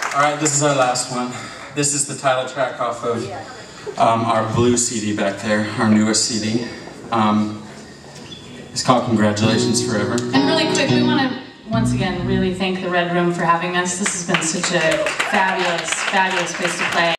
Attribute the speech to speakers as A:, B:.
A: Alright, this is our last one. This is the title track off of our blue CD back there, our newest CD. It's called Congratulations Forever.
B: And really quick, we want to once again really thank the Red Room for having us. This has been such a fabulous, fabulous place to play.